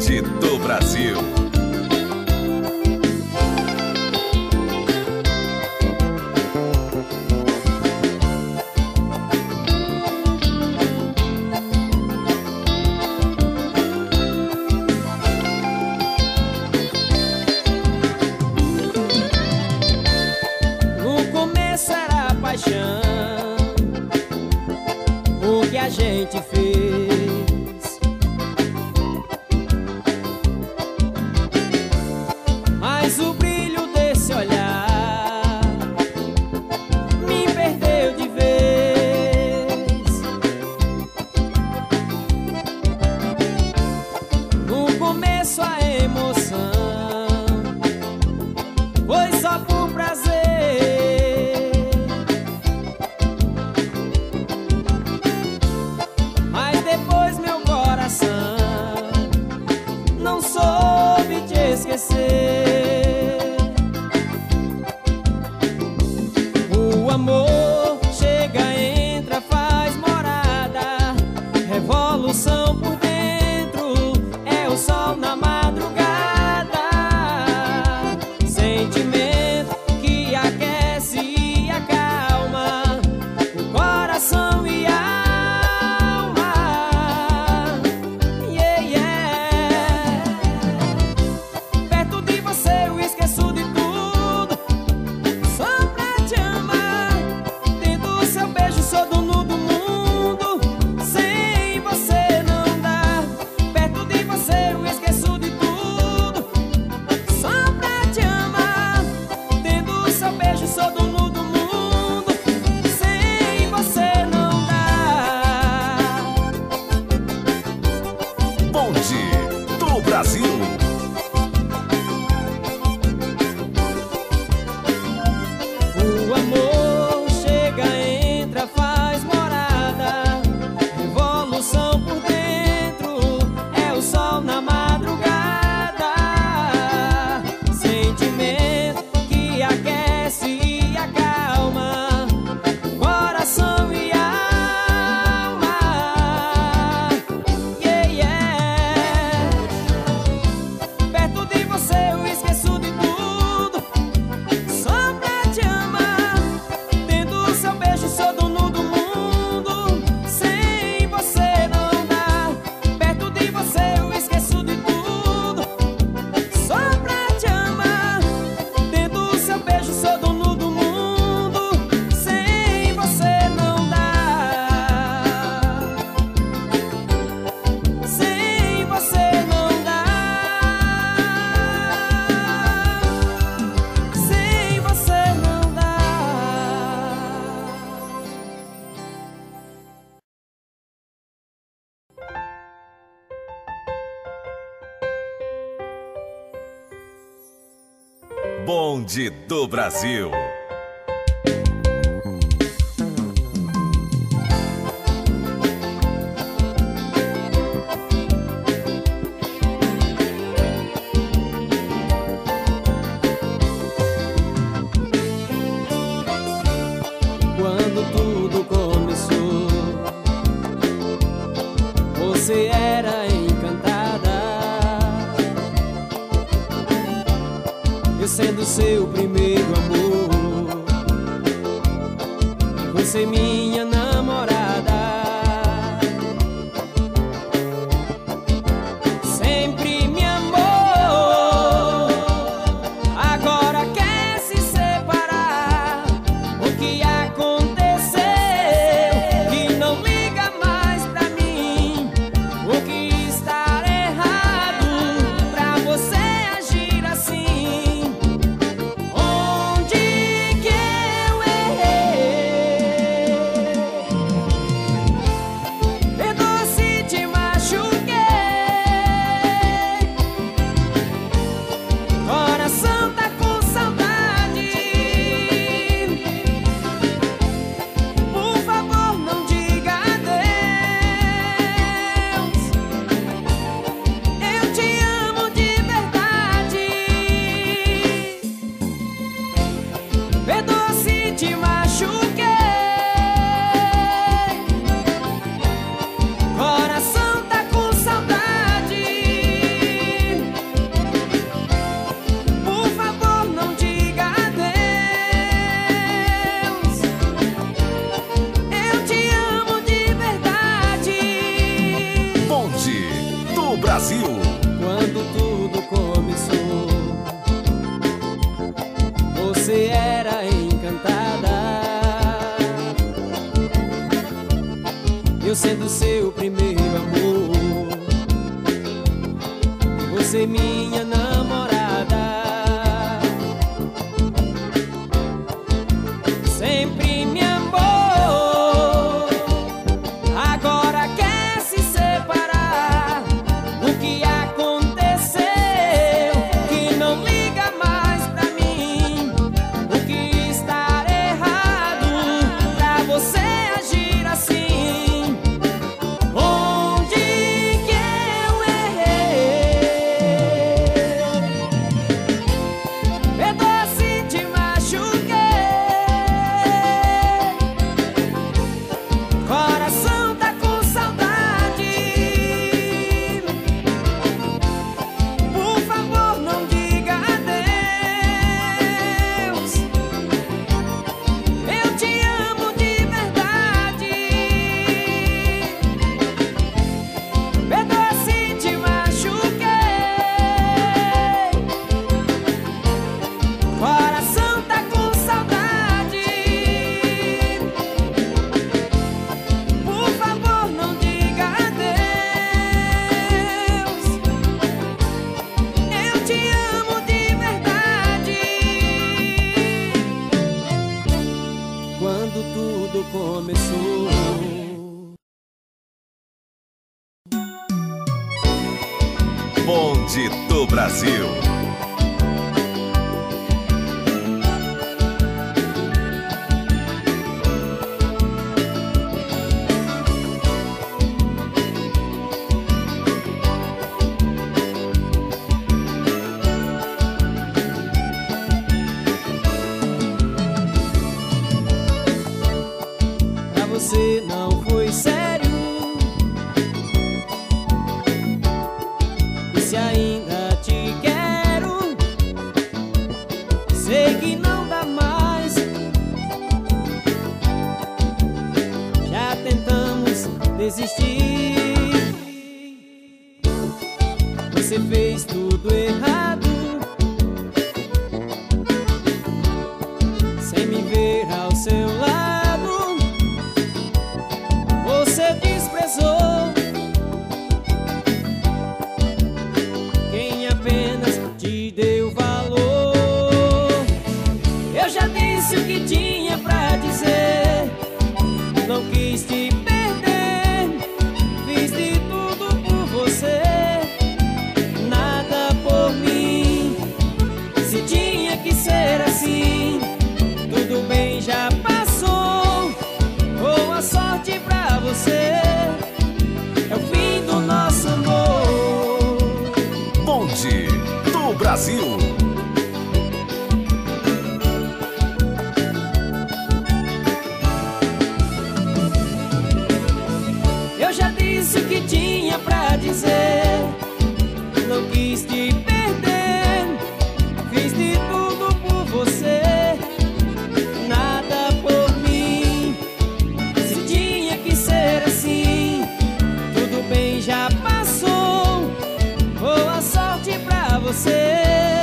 Bonde do Brasil. No começo era paixão, o que a gente fez, mas o brilho desse olhar me perdeu de vez. No começo a emoção foi só por prazer, mas depois meu coração não soube te esquecer. O amor chega, entra, faz morada, revolução por dentro, é o sol na madrugada, sentimento que aquece e acalma o coração e a alma. Yeah, yeah. Perto de você eu esqueço de tudo, só pra te amar. Tendo o seu beijo sou dono do mundo, sem você não dá. Perto de você eu esqueço de tudo, só pra te amar. Tendo o seu beijo sou dono do mundo, sem você não dá. Bonde do Brasil. O amor chega, entra, faz morada, revolução por dentro, é o sol na madrugada, sentimento que aquece e acalma o coração e a alma. Yeah, yeah. Perto de você eu esqueço de tudo, só pra te amar. Tendo o seu beijo sou dono do mundo, sem você não dá. Perto de você eu esqueço de tudo, só pra te amar. Tendo o seu beijo sou dono do mundo, sem você não dá. Sem você não dá. Sem você não dá. Bonde do Brasil. Quando tudo começou, você era encantada, eu sendo seu primeiro amor, você minha namorada. Sempre me amou, agora quer se separar. O que aconteceu? Que não liga mais pra mim. O que está errado pra você agir assim? sendo seu primeiro amor, e você minha namorada. Sempre me amou, agora quer se separar. O que aconteceu que não liga mais pra mim? O que está errado pra você agir assim? Onde que eu errei? Perdoa se te machuquei. Coração tá com saudade. Por favor, não diga adeus. Eu te amo de verdade. Perdoa se te machuquei. Coração tá com saudade. Por favor, não diga adeus. Eu te amo de verdade. Quando tudo começou, Bonde do Brasil. pra você não foi sério. E se ainda te quero, sei que não dá mais. Já tentamos desistir. Você fez tudo errado, sem me ver ao seu lado. Você desprezou quem apenas te deu valor. Eu já disse o que tinha pra dizer, não quis te perder. Fiz de tudo por você, nada por mim. Se tinha que ser assim, tudo bem, já passou. Boa sorte pra você, é o fim do nosso amor. Bonde do Brasil. Eu já disse o que tinha pra dizer, não quis te perder. Fiz de tudo por você, nada por mim. Se tinha que ser assim, tudo bem, já passou. Boa sorte pra você.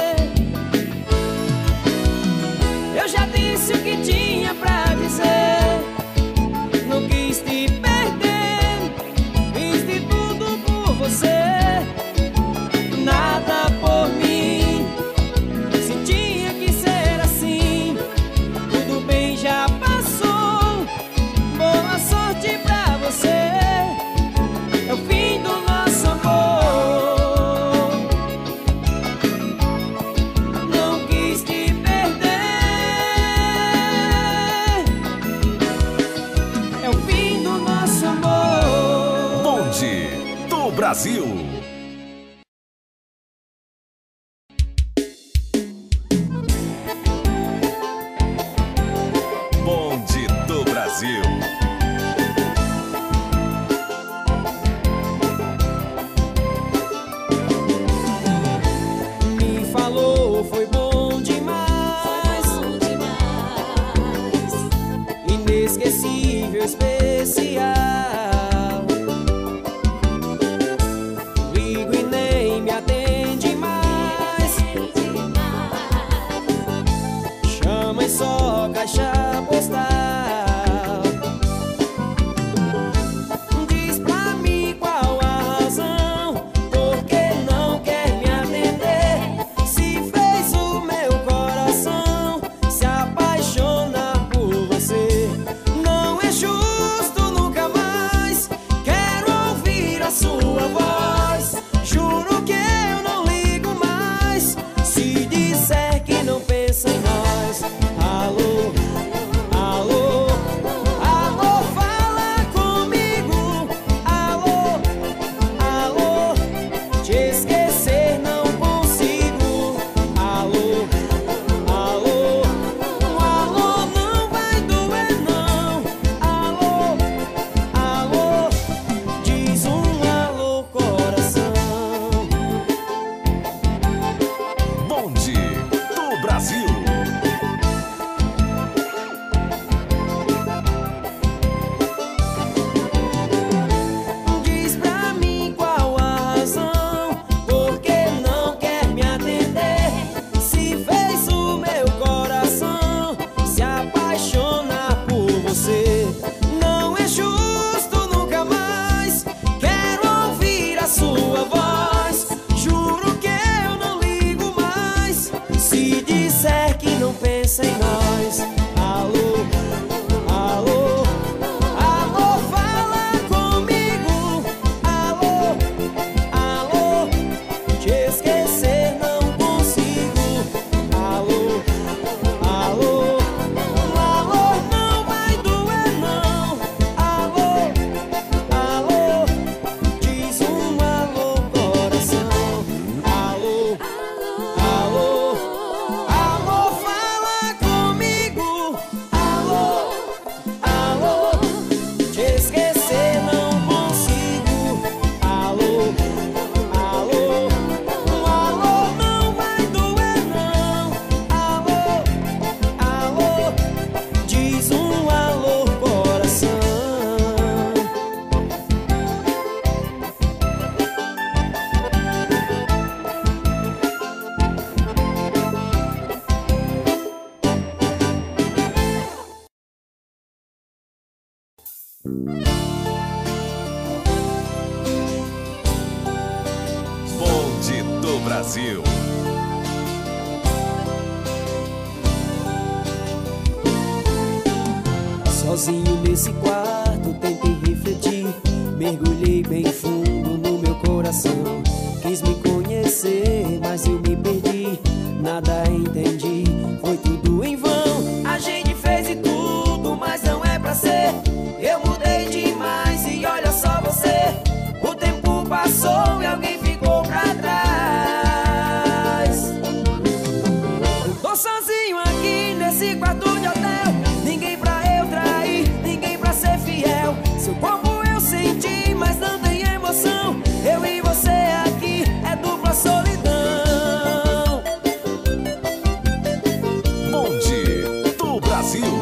Eu já disse o que tinha pra dizer, não quis te perder. Fiz de tudo por você, nada por mim. Se tinha que ser assim, tudo bem, já passou. Boa sorte pra você, é o fim do nosso amor. Não quis te perder, é o fim do nosso amor. Bonde do Brasil. Bonde do Brasil. Me falou, foi bom demais, inesquecível, especial. Ligo e nem me atende mais, chama e só caixa postal. Bonde do Brasil. Sozinho nesse quarto tentei refletir, mergulhei bem fundo no meu coração. Quis me conhecer, mas eu me perdi, nada entendi, foi tudo em vão. A gente fez de tudo, mas não é pra ser. Eu mudei demais e olha só você. O tempo passou e alguém ficou pra trás. Eu tô sozinho aqui nesse quarto de hotel, ninguém pra eu trair, ninguém pra ser fiel. Seu corpo eu senti, mas não tem emoção. Eu e você aqui é dupla solidão. Bonde do Brasil.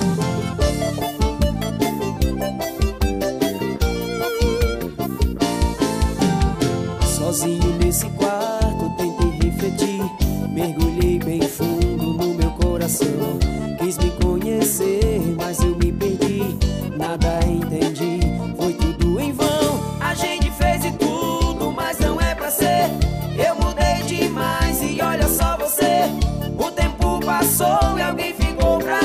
Sozinho nesse quarto tentei refletir, mergulhei bem fundo no meu coração. Quis me conhecer, mas eu me perdi, nada entendi, foi tudo em vão. A gente fez de tudo, mas não é pra ser. Eu mudei demais e olha só você. O tempo passou e alguém ficou pra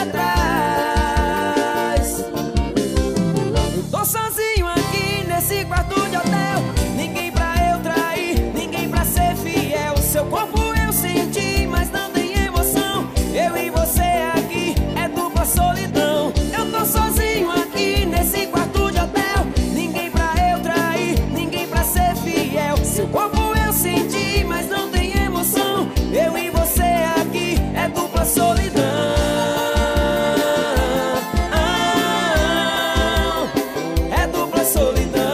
trás. Eu tô sozinho aqui nesse quarto de hotel, ninguém pra eu trair, ninguém pra ser fiel. Seu corpo eu senti, mas não tem emoção. Eu e você aqui é dupla solidão. Eu tô sozinho aqui nesse quarto de hotel, ninguém pra eu trair, ninguém pra ser fiel. Seu corpo eu senti, mas não tem emoção. Eu e você aqui é dupla solidão. É dupla solidão.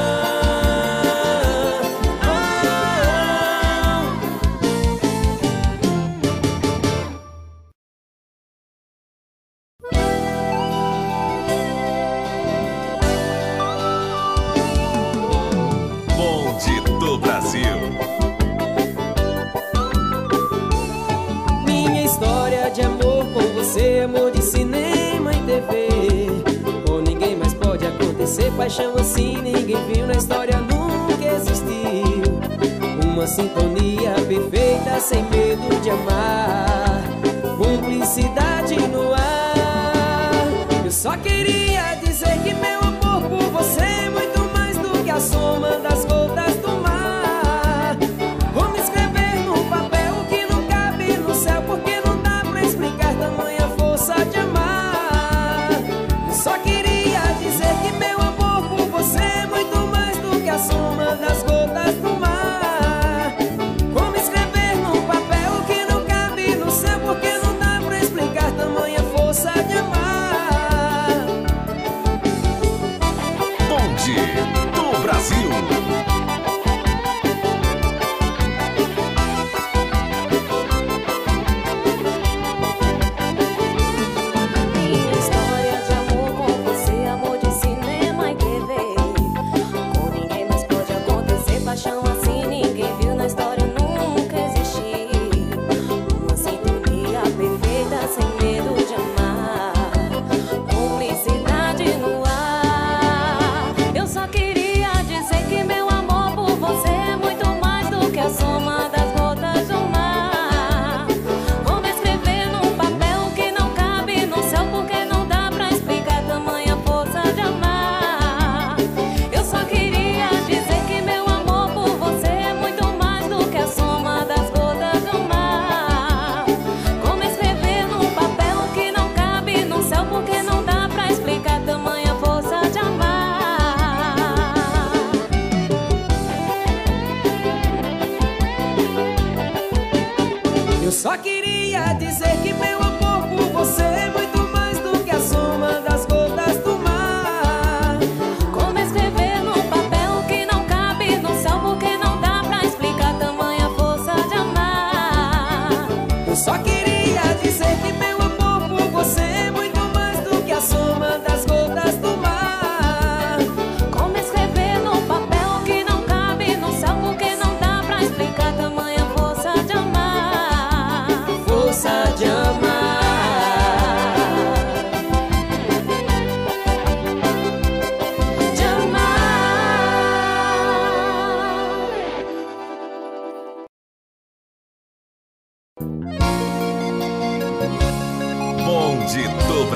Bonde do Brasil. Minha história de amor com você, amor de cinema e TV. Com ninguém mais pode acontecer, paixão assim ninguém viu, na história nunca existiu. Uma sintonia perfeita, sem medo de amar, cumplicidade no ar. Eu só queria dizer que meu amor por você é muito mais do que a soma das gotas do mar. Como escrever no papel o que não cabe no céu, porque não dá pra explicar tamanha força de amar. Eu só queria dizer que meu amor por você é muito mais do que a soma das gotas do mar. Como escrever no papel o que não cabe no céu, porque não dá pra explicar tamanha força de amar.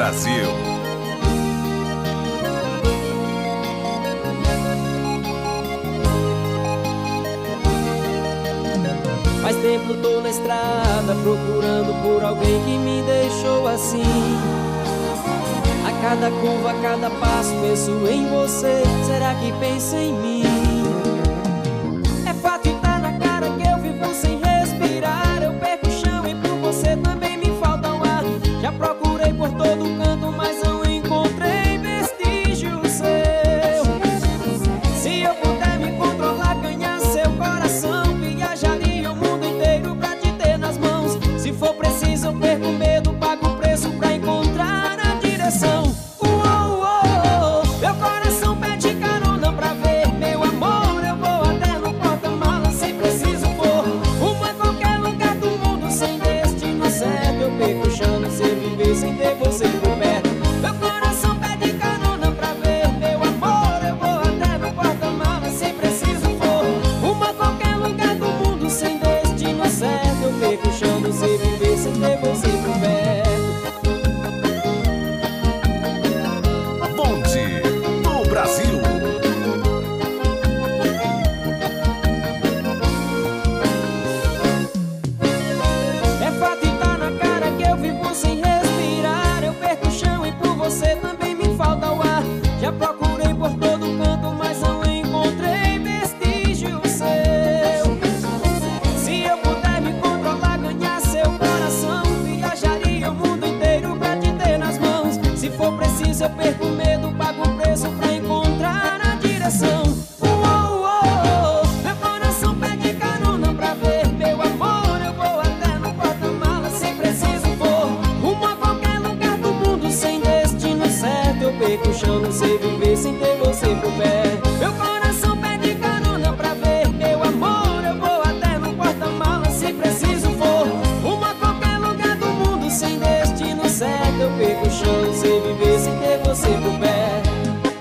Brasil. Faz tempo tô na estrada procurando por alguém que me deixou assim. A cada curva, a cada passo penso em você. Será que pensa em mim? É fato e tá na cara que eu vivo sem respirar. Eu perco o chão e por você também me falta o ar. Já procurei por todo canto, mas não encontrei vestígio seu. Se eu puder me controlar, ganhar seu coração, viajaria o mundo inteiro pra te ter nas mãos. Se for preciso eu perco o medo, pago o preço pra encontrar a direção. Meu coração pede carona pra ver meu amor. Eu vou até no porta-malas se preciso for. Rumo a qualquer lugar do mundo sem destino certo. Eu perco o chão, não sei viver sem ter você por perto. Meu coração pede carona pra ver meu amor. Eu vou até no porta-malas se preciso for. Rumo a qualquer lugar do mundo sem destino certo. Eu perco o chão, não sei viver sem ter você por perto. Bonde do Brasil. É fato e tá na cara que eu vivo sem respirar. Eu perco o chão e por você também me falta o ar. Já procurei por todo canto, mas não encontrei vestígio seu. Se eu puder me controlar, ganhar seu coração, viajaria o mundo inteiro pra te ter nas mãos. Se for preciso eu perco o medo, pago o preço pra encontrar a direção. Meu coração pede carona pra ver meu amor. Eu vou até no porta-malas se preciso for. Rumo a qualquer lugar do mundo sem destino certo. Eu perco o chão, não sei viver sem ter você por perto. Meu coração pede carona pra ver meu amor. Eu vou até no porta-malas se preciso for. Rumo a qualquer lugar do mundo sem destino certo. Eu perco o chão, não sei viver sem ter você por perto.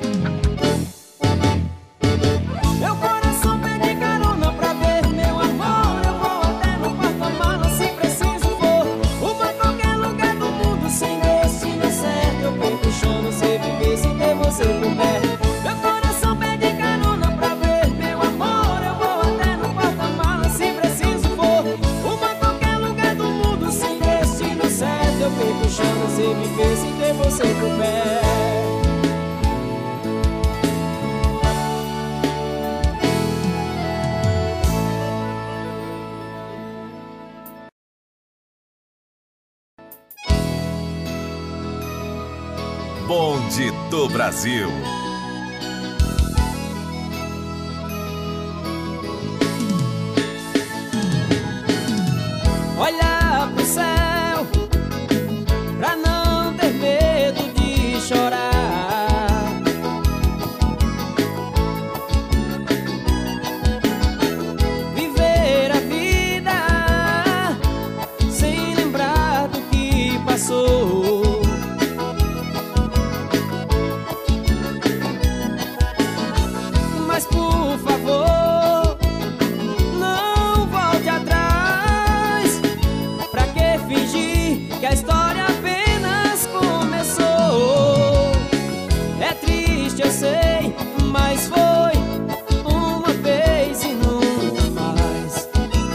Meu coração pede carona pra ver meu amor. Eu vou até no porta-malas se preciso for. Rumo a qualquer lugar do mundo sem destino certo. Eu perco o chão, não sei viver sem ter você por perto. Meu coração pede carona pra ver meu amor. Eu vou até no porta-malas se preciso for. Rumo a qualquer lugar do mundo sem destino certo. Eu perco o chão, não sei viver sem ter você por perto. Bonde do Brasil. Olhar pro céu pra não ter medo de chorar. Viver a vida sem lembrar do que passou. Mas por favor, não volte atrás. Pra que fingir que a história apenas começou? É triste, eu sei, mas foi uma vez e nunca mais.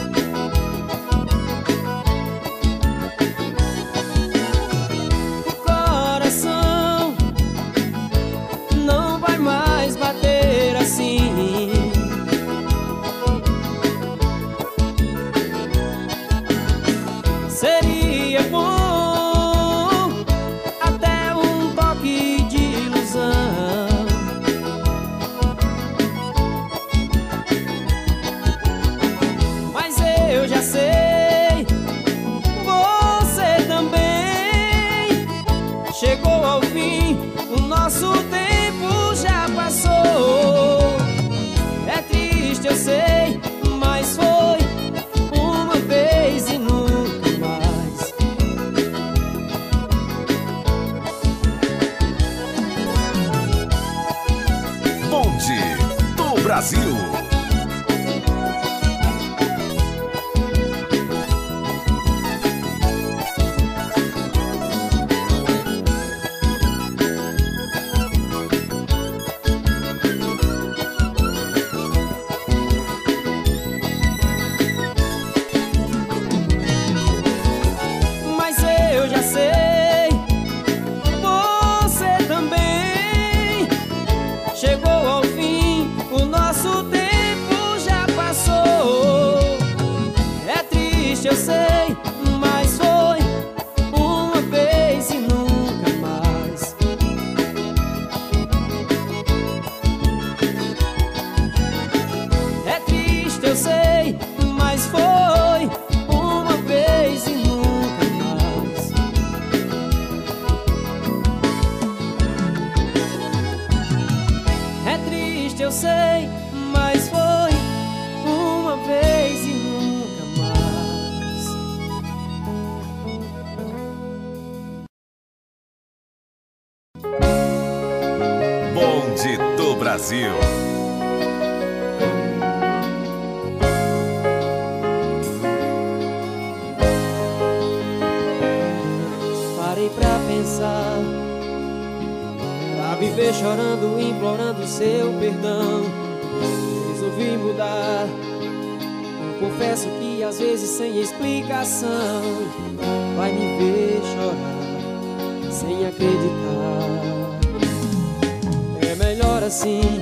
O coração não vai mais bater assim. Seria bom até um toque de ilusão. Mas eu já sei, você também. Chegou ao fim, o nosso tempo já passou. É triste, eu sei, mas foi uma vez e nunca mais. Bonde do Brasil. triste, eu sei, mas foi uma vez e nunca mais. Bonde do Brasil. Parei pra pensar, pra viver chorando, implorando seu perdão. Resolvi mudar. Confesso que às vezes sem explicação vai me ver chorar, sem acreditar. É melhor assim.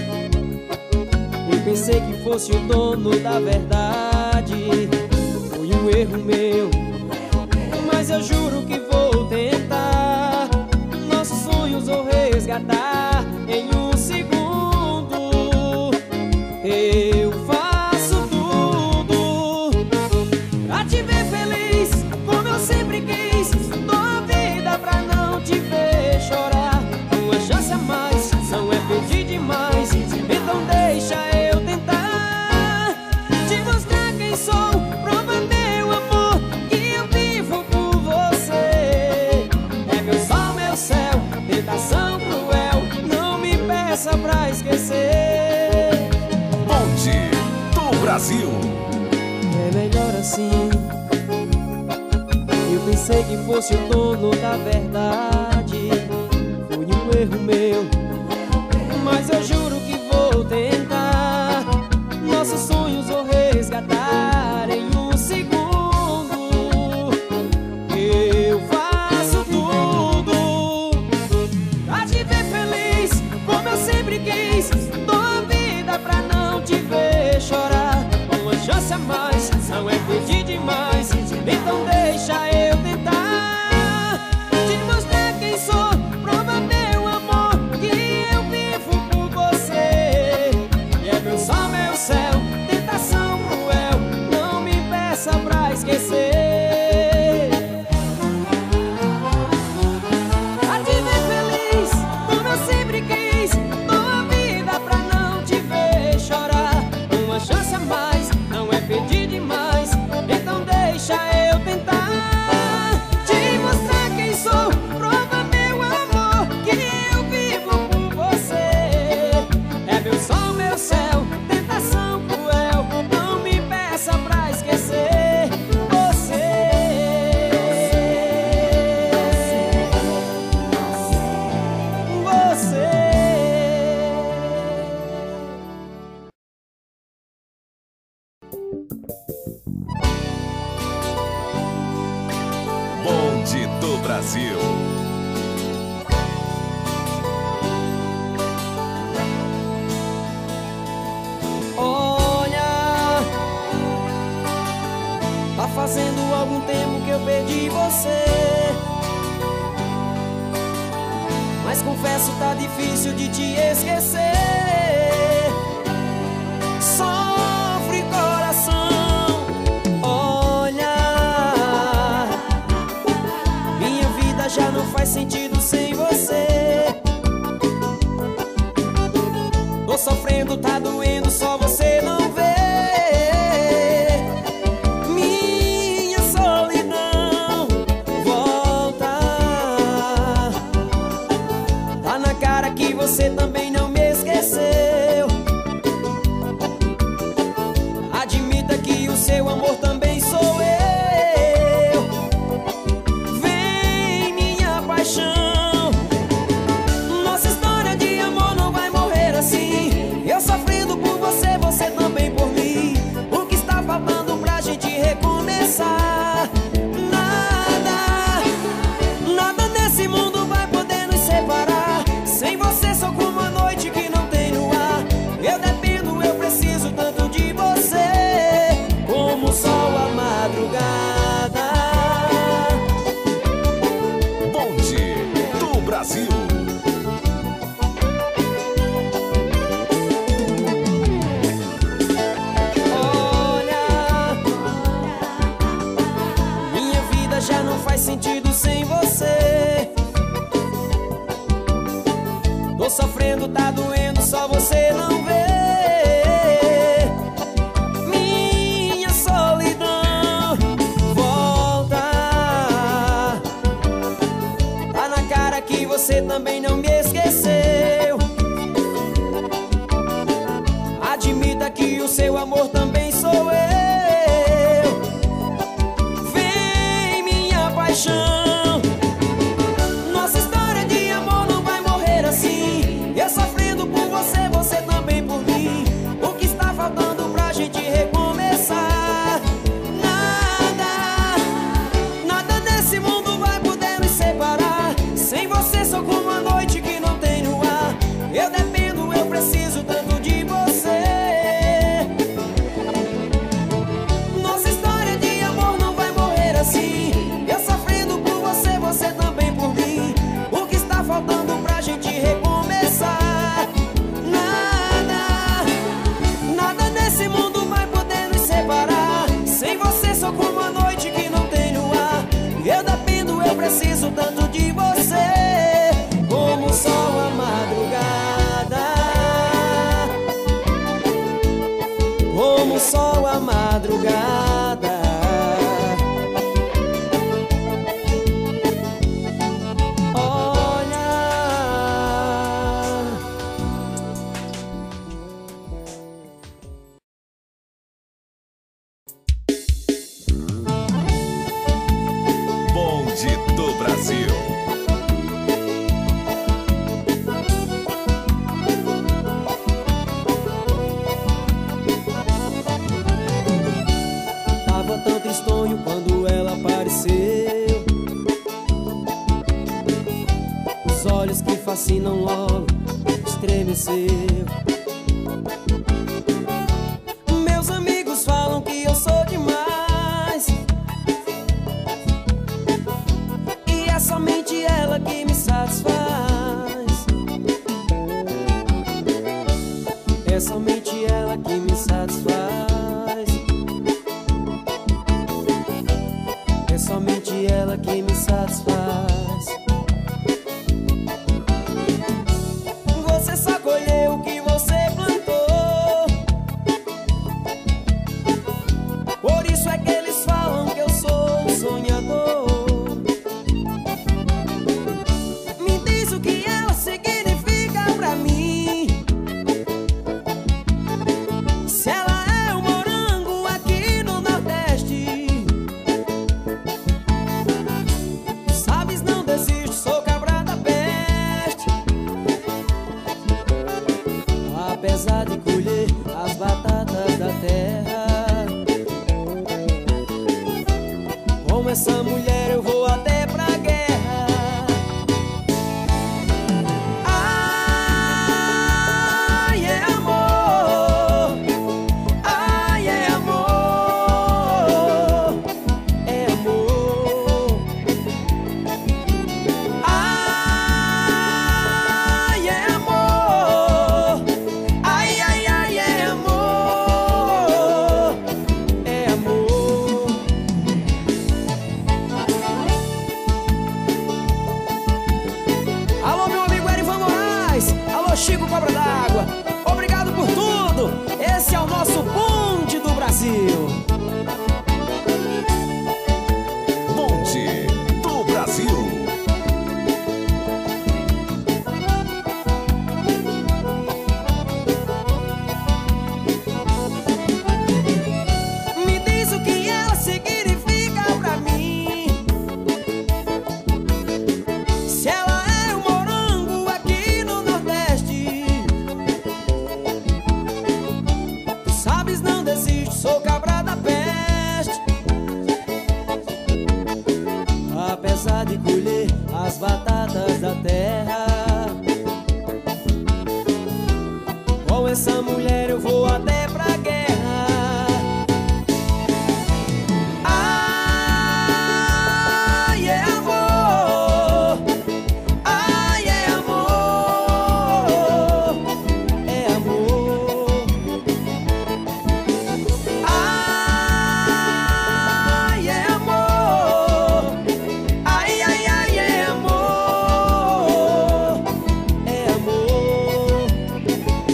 Eu pensei que fosse o dono da verdade. Foi um erro meu, mas eu juro que vou tentar nossos sonhos vou resgatar em um segundo. Eu faço tudo pra te ver feliz, como eu sempre quis. Dou a vida pra não te ver chorar. Uma chance a mais, não é pedir demais. Então deixa eu tentar te mostrar quem sou. Prova meu amor, que eu vivo por você. É meu sol, meu céu, tentação cruel. Não me peça pra esquecer. Bonde do Brasil. É melhor assim. Eu pensei que fosse o dono da verdade. Foi um erro meu, mas eu juro que vou tentar nossos sonhos vou resgatar em um segundo. Eu faço tudo pra te ver feliz, como eu sempre quis. Dou a vida pra não te ver chorar. Uma chance a mais, não é pedir demais. Então deixa eu tentar te mostrar quem sou. Prova meu amor, que eu vivo por você. E é meu sol, meu céu, tentação cruel. Não me peça pra esquecer. Pra te ver feliz, como eu sempre quis. Dou a vida pra não te ver chorar. Uma chance a mais, não é pedir demais. Então deixa eu tentar te mostrar quem sou. Prova meu amor, que eu vivo por você. É meu sol, meu céu, tentação cruel. Não me peça pra esquecer você. Bonde do Brasil. Olha, tá fazendo algum tempo que eu perdi você, mas confesso tá difícil de te esquecer. Sofre coração, olha, minha vida já não faz sentido sem você. Tô sofrendo, tá doendo, só você não vê. Minha solidão volta. Tá na cara que você também não me esqueceu. Admita que o seu amor também sou eu. Vem, minha paixão. Nossa história de amor não vai morrer assim. Eu sofrendo por você, você só você não vê. Minha solidão, volta. Tá na cara que você também não me esqueceu. Admita que o seu amor também sou eu. Vem, minha paixão. Nossa história de amor não vai morrer assim. Eu sofrendo por você, você também por mim. O que está faltando pra gente recomeçar? Nada, nada nesse mundo vai poder nos separar. Sem você sou como a noite que não tem no ar. Eu dependo, eu preciso tanto de você. Nossa história de amor não vai morrer assim. Eu sofrendo por você, você também por mim. O que está faltando pra gente recomeçar? Nada, nada nesse mundo vai poder nos separar. Sem você sou como a noite que não tem no ar. Eu dependo, eu preciso tanto de você. Como o sol à madrugada, como o sol à madrugada. Olha, Bonde do Brasil. tava tão tristonho quando ela apareceu. Os olhos que fascinam logo estremeceu. Meus amigos falam que eu sou demais, e é somente ela que me satisfaz. É somente ela que me satisfaz. É somente ela que me satisfaz. Você só colheu o que você plantou. Por isso é que eles falam que eu sou um sonhador. Me diz o que ela significa pra mim. Se ela é um morango aqui no Nordeste. Sabes, não desisto, sou cabra da peste. Apesar de colher as batatas da terra, com essa mulher eu vou até pra guerra. Ai, é amor. Ai, é amor. É amor. Ai, é amor. Ai, ai, ai, é amor. É amor. Alô, meu amigo Erivan Moraes. Alô, Chico Cobra d'Água. Obrigado por tudo. Esse é o nosso bonde do Brasil. Bonde do Brasil. Me diz o que ela significa pra mim. Se ela é um morango aqui no Nordeste. Tu sabes, não desisto, sou cabra da peste. Apesar de colher as batatas da terra, com essa mulher eu vou até pra guerra. Ai, é amor. Ai, é amor. É amor. Ai, é amor. Ai, ai, ai, é amor. É amor.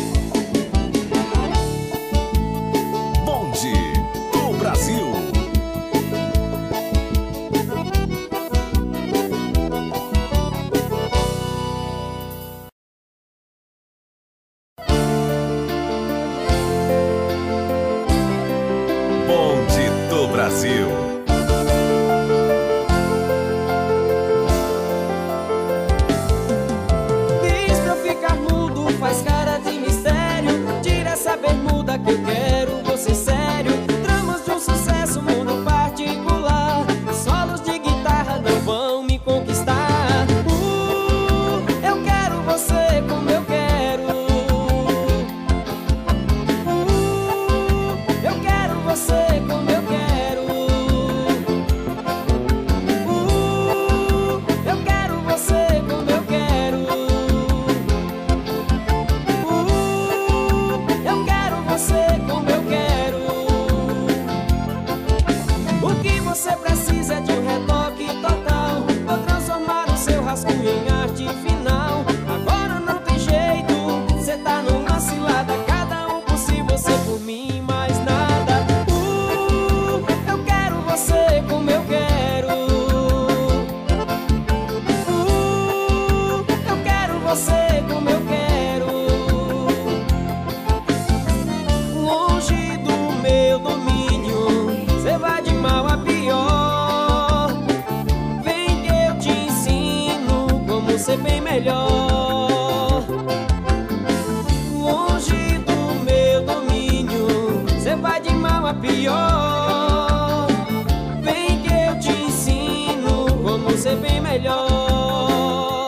melhor.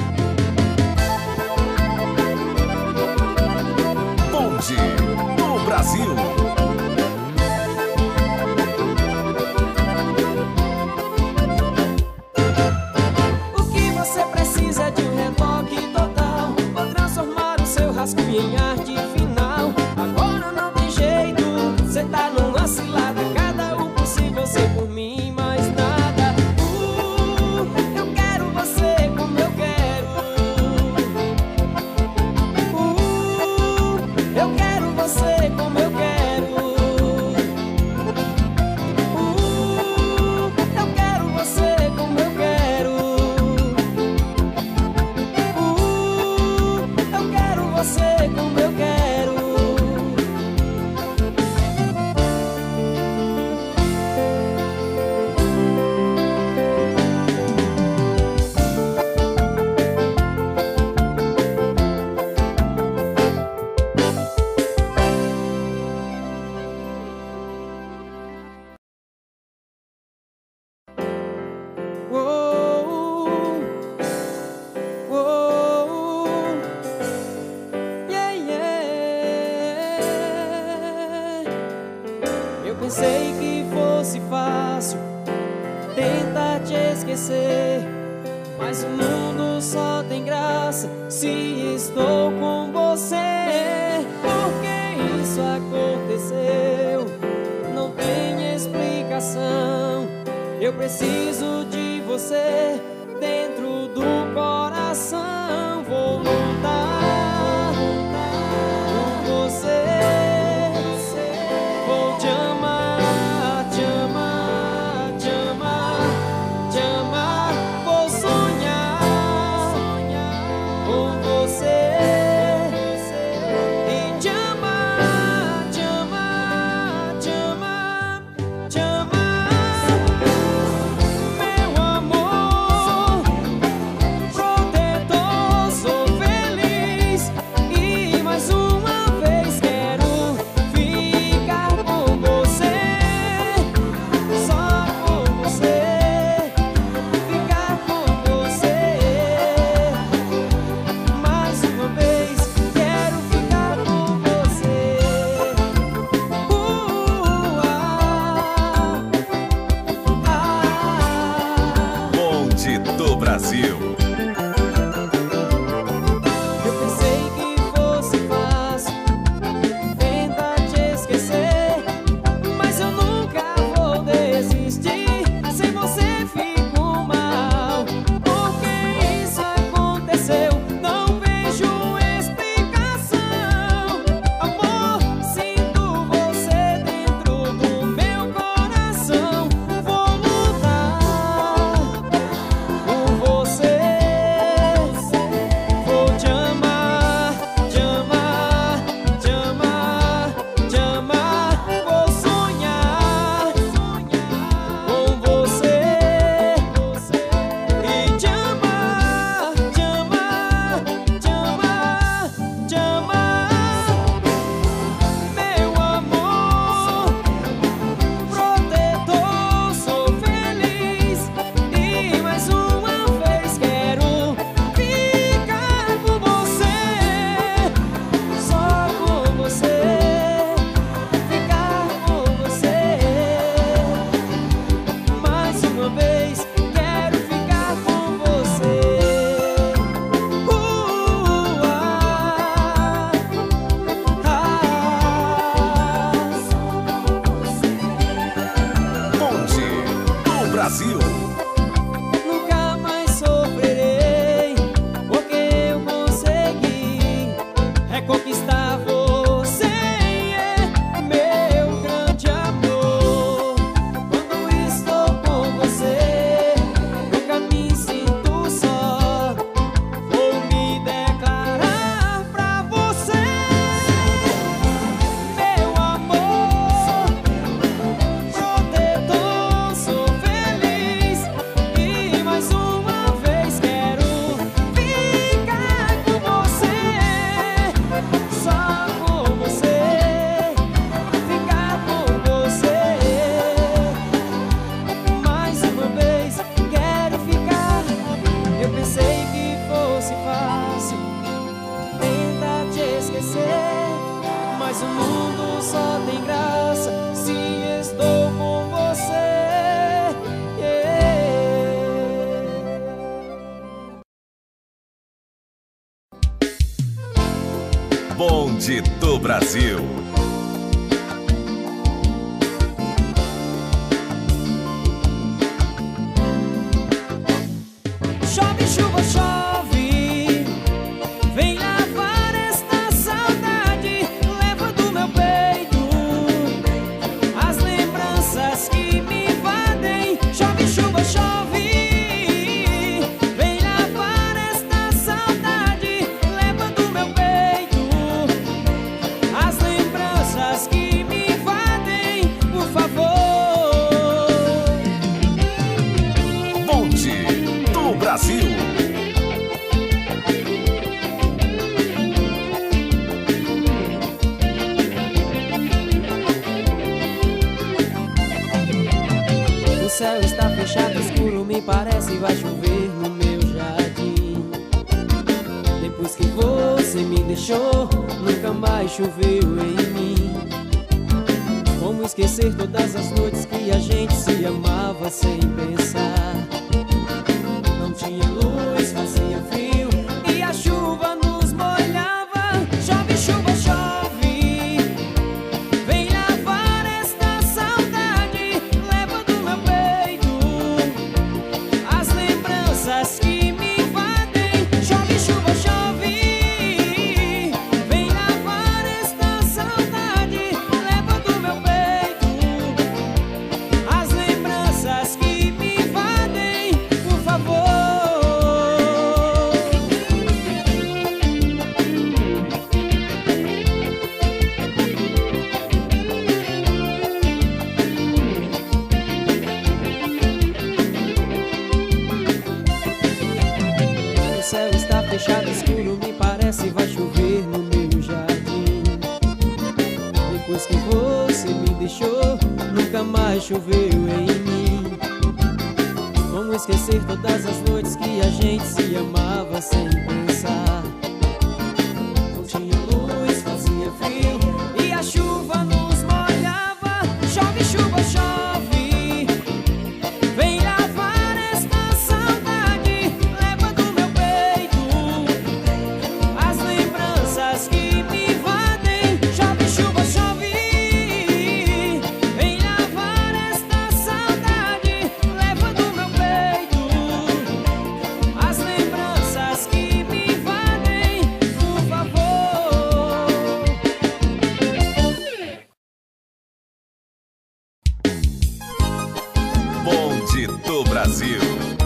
Bonde do Brasil. O que você precisa de um retoque total, pra transformar o seu rascunho em arte final. Agora não tem jeito, cê tá numa cilada. Cada um por si, você por mim, mais nada. Eu quero você como eu quero. Eu quero você como eu quero. Eu quero você como eu quero. Eu quero você como eu quero. Uou, uou, yeah, yeah. Eu pensei que fosse fácil tentar te esquecer, mas o mundo só tem graça se estou com você. Por que isso aconteceu? Não tem explicação. Eu preciso de você dentro do coração. Vou lutar por você. Vou te amar, te amar, te amar, te amar. Vou sonhar com você e te amar, te amar, te amar, te amar. Meu amor, protetor, sou feliz e mais uma vez quero ficar com você, só com você, ficar com você. Mais uma vez quero ficar com você. Bonde do Brasil. Eu pensei que fosse fácil tentar te esquecer, mas eu nunca vou desistir. Sem você fico mal. Por que isso aconteceu? Não vejo explicação. Amor, sinto você dentro do meu coração. Vou lutar por você. Vou te amar, te amar, te amar, te amar. Vou sonhar com você e te amar, te amar, te amar, te amar. Meu amor, protetor, sou feliz e mais uma vez quero ficar com você, só com você, ficar com você. Mais uma vez quero ficar com você. Bonde do Brasil. Nunca mais sofrerei, porque eu consegui reconquistar você. É meu grande amor. Quando estou com você, nunca me sinto só. Vou me declarar pra você. Meu amor, protetor, sou feliz e mais uma vez quero ficar com você, só Bonde do Brasil. Chove, chuva, chove, vem lavar esta saudade, leva do meu peito as lembranças que me invadem. Chove, chuva, chove, vem lavar esta saudade, leva do meu peito as lembranças que me invadem, por favor. Bonde do Brasil. O céu está fechado, escuro, me parece vai chover no meu jardim. Depois que você me deixou, nunca mais choveu em mim. Como esquecer todas as noites que a gente se amava sem pensar? Não tinha luz, fazia frio e a chuva nos molhava. Chove, chuva, chove, vem lavar esta saudade, leva do meu peito as lembranças que me invadem. Chove, chuva, chove, vem lavar esta saudade, leva do meu peito as lembranças que me invadem, por favor. O céu está fechado, escuro, me parece vai chover no meu jardim. Depois que você me deixou, nunca mais choveu em mim. Como esquecer todas as noites que a gente se amava sem pensar? Não tinha luz, fazia frio e a chuva nos molhava. Chove, chuva, chove, vem lavar esta saudade, leva do meu peito as lembranças que me invadem. Chove, chuva, chove, vem lavar esta saudade, leva do meu peito as lembranças que me invadem, por favor. Bonde do Brasil.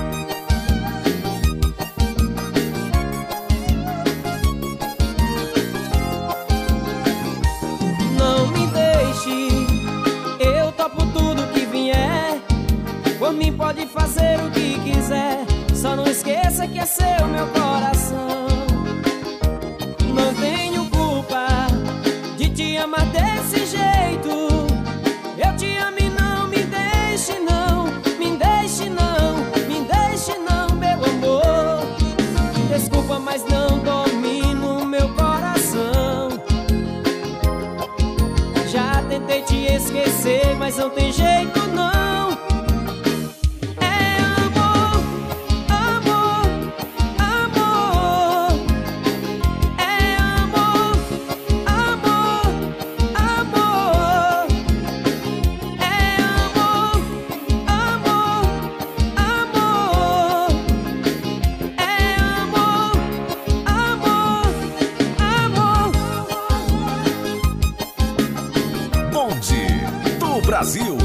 Não me deixe, eu topo tudo que vier. Por mim pode fazer o que quiser, só não esqueça que é seu meu coração. Não tenho culpa de te amar desse jeito. Eu te amo e não me deixe não, me deixe não, me deixe não, meu amor. Desculpa, mas não dorme no meu coração. Já tentei te esquecer, mas não tem jeito não. É amor, amor, amor. É amor, amor, amor. É amor, amor, amor. É amor, amor, amor. Bonde do Brasil.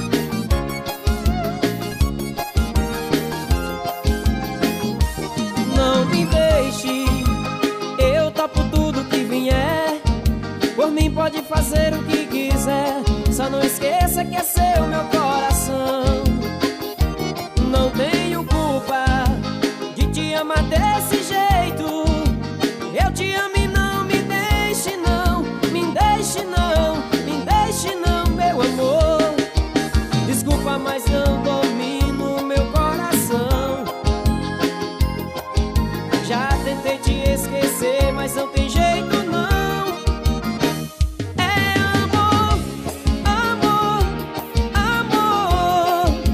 Não me deixe, eu topo tudo que vier. Por mim pode fazer o que quiser, só não esqueça que é seu meu coração. Não tenho culpa de te amar desse jeito. Eu te amo e não me deixe não, me deixe não, me deixe não, meu amor. Desculpa, mas não dormi no meu coração. Já tentei te esquecer, mas não tem jeito não. É amor, amor, amor.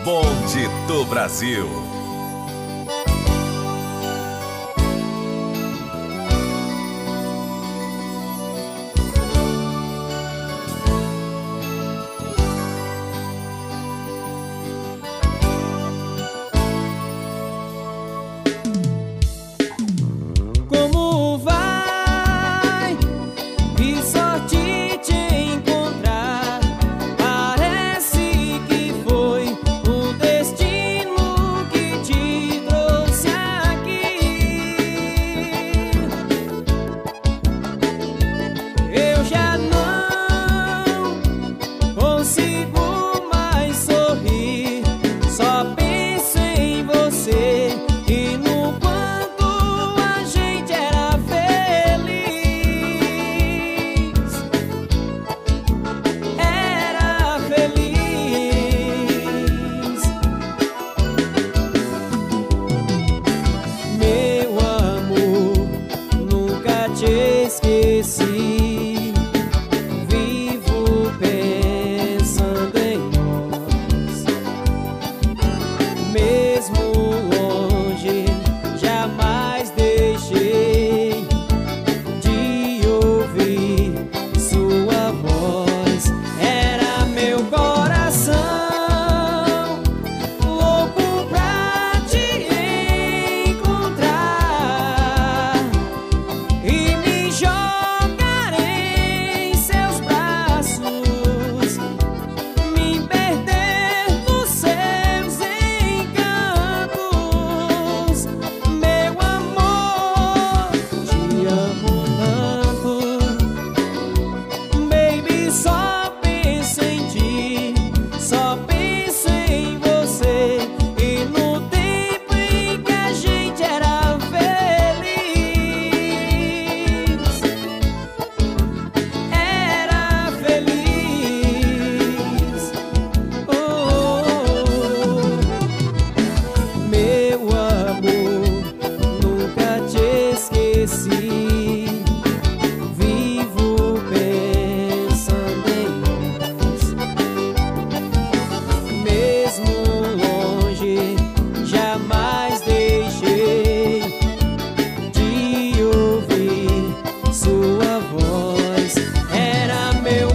Bonde do Brasil. Como vai? Que sorte te encontrar. Parece que foi o destino que te trouxe aqui. Eu já não consigo mais sorrir. Só penso em você e no quanto a gente era feliz. Era feliz. Meu amor, nunca te esqueci. Vivo pensando em nós. Mesmo longe, jamais deixei de ouvir sua voz. Era meu coração louco pra te encontrar e me jogar em seus braços, me perder nos seus encantos. Meu amor, te amo tanto, baby, só penso em ti, só penso em você e no tempo em que a gente era feliz. Era feliz. Oh, meu amor, nunca te esqueci. Vivo pensando em nós. Mesmo longe, jamais deixei de ouvir sua voz. Era meu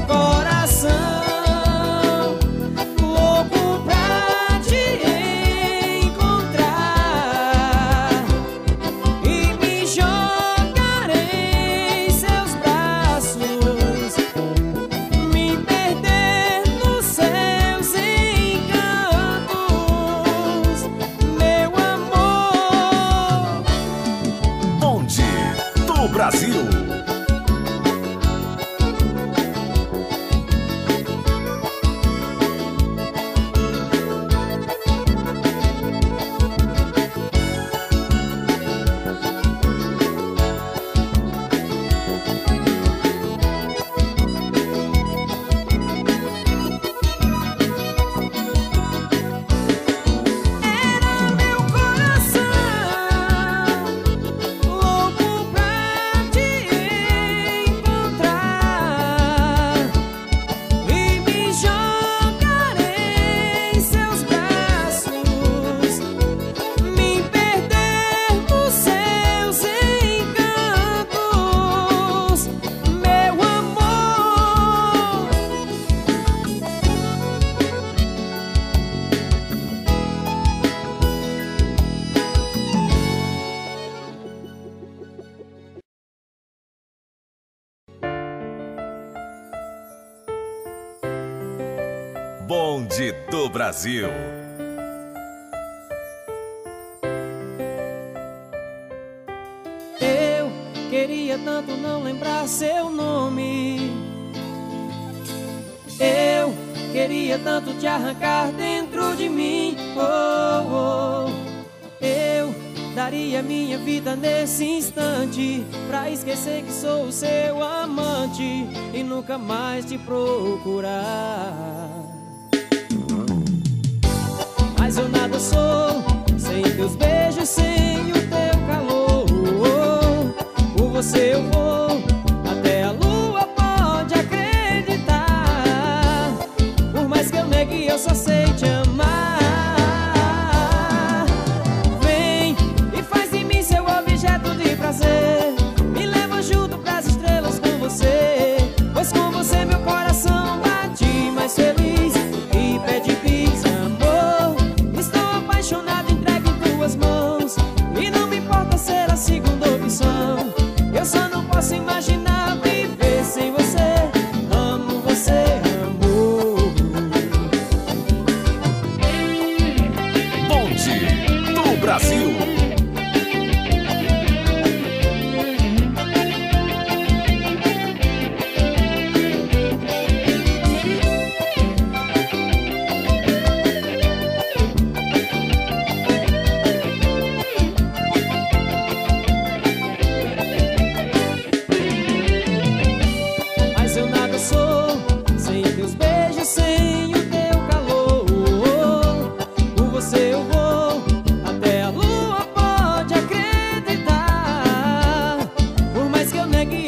coração louco pra te encontrar e me jogar em seus braços, me perder nos seus encantos. Meu amor. Bonde do Brasil. Era meu coração louco pra te encontrar e me jogar em seus braços, me perder nos seus encantos. Meu amor. Bonde do Brasil. Eu queria tanto não lembrar seu nome. Eu queria tanto te arrancar dentro de mim. Oh, oh. Eu daria minha vida nesse instante pra esquecer que sou o seu amante e nunca mais te procurar. Mas eu nada sou sem teus beijos, sem o teu calor. Por você eu vou até a lua, pode acreditar. Por mais que eu negue, eu só sei te amar.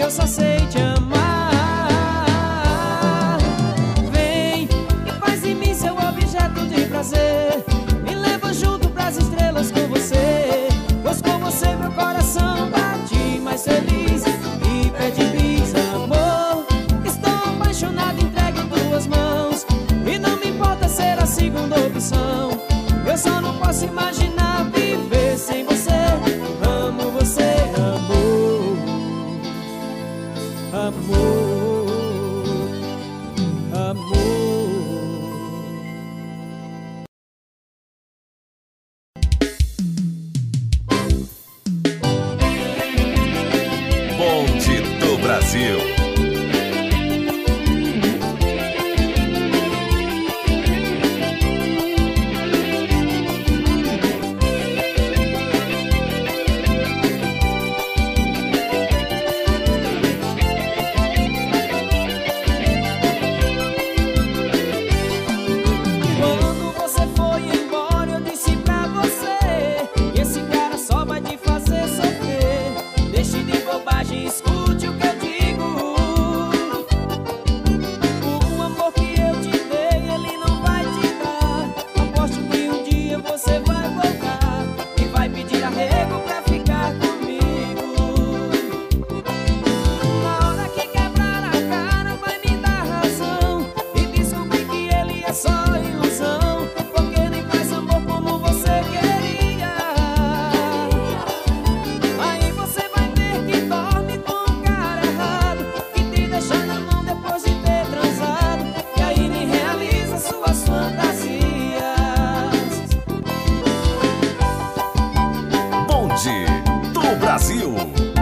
eu só sei te amar. Vem e faz em mim seu objeto de prazer. Me leva junto pras estrelas com você, pois com você meu coração bate mais feliz e pede bis, amor. Estou apaixonado, entregue em tuas mãos, e não me importa ser a segunda opção. Eu só não posso imaginar viver sem você. Amo você, amor, amor, amor. Bonde do Brasil. Quando você foi embora, eu disse pra você que esse cara só vai te fazer sofrer. Deixe de bobagem, escute o que eu digo. O amor que eu te dei, ele não vai te dar. Aposto que um dia você vai voltar e vai pedir arrego pra ficar comigo. Na hora que quebrar a cara, vai me dar razão e descobrir que ele é só ilusão, porque nem faz amor como você queria. Aí você vai ver que dorme com o cara errado, que te deixa na mão depois de ter transado, e aí nem realiza suas fantasias. Bonde do Brasil.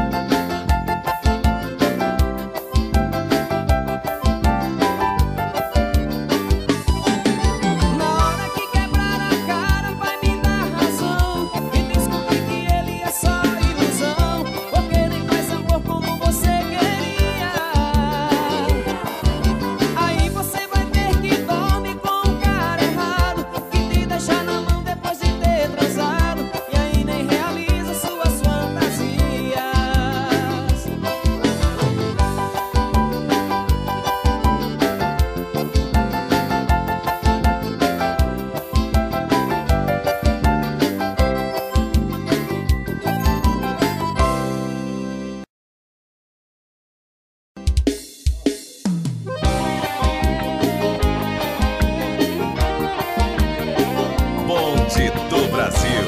Na hora que quebrar a cara, vai me dar razão e descobrir que ele é só ilusão, porque nem faz amor como você queria. Aí você vai ver que dorme com o cara errado, que te deixa na mão depois de ter transado, e aí nem realiza suas fantasias. Bonde do Brasil.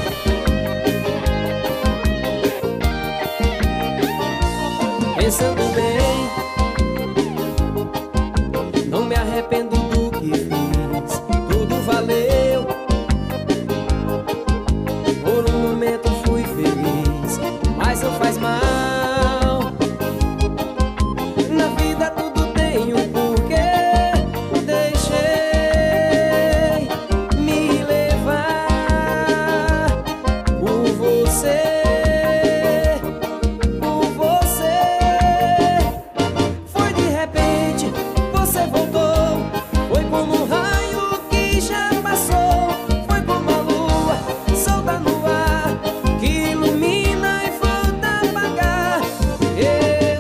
Pensando bem, não me arrependo do que fiz, tudo valeu. Por um momento fui feliz, mas não faz mal. Na vida tudo tem um porquê. Deixei me levar por você. Por você, foi de repente, você voltou. Foi como um raio que já passou. Foi como a lua solta no ar, que ilumina e volta a apagar. Eu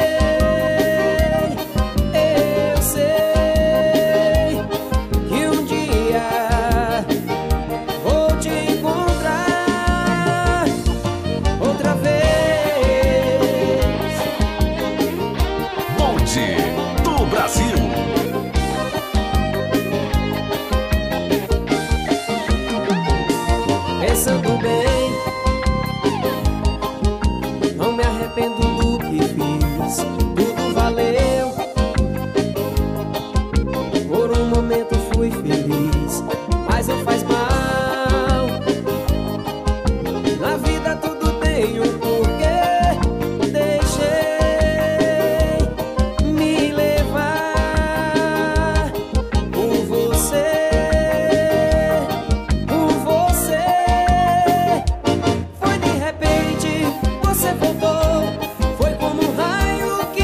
sei que um dia vou te encontrar outra vez. Bonde do Brasil. Pensando bem, não me arrependo do que fiz, tudo valeu. Por um momento fui feliz, mas não faz mal. Na vida tudo tem um porquê. Deixei me levar por você. Por você, foi de repente, você voltou. Foi como um raio que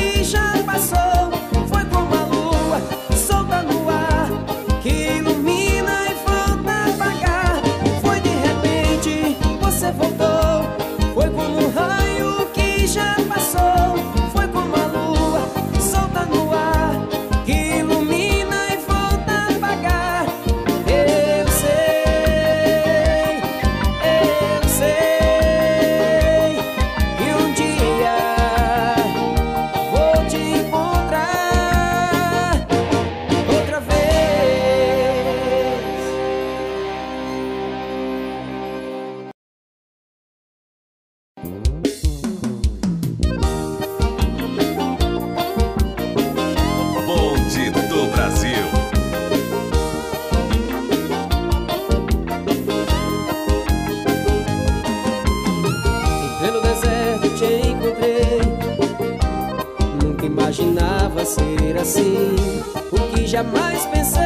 assim. O que jamais pensei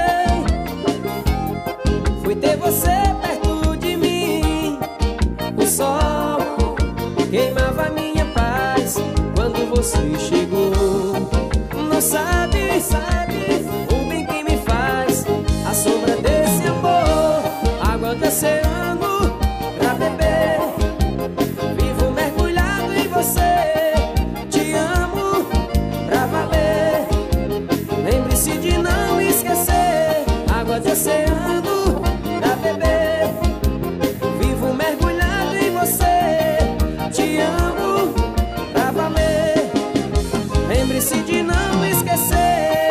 foi ter você perto de mim. O sol queimava minha paz quando você chegou. Não sabe, sabe o bem que me faz a sombra desse amor. Água do oceano pra beber, vivo mergulhado em você. Te amo pra valer, lembre-se de não esquecer. Água do oceano pra beber, vivo mergulhado em você. Te amo pra valer, lembre-se de não esquecer.